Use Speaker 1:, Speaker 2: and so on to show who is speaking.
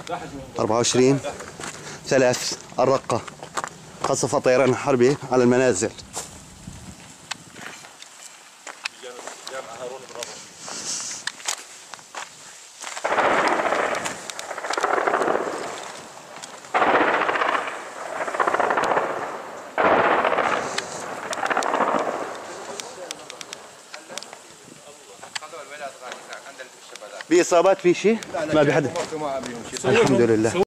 Speaker 1: 24 3 الرقة، قصف طيران حربي على المنازل. في إصابات في شيء؟ ما بحد. الحمد لله.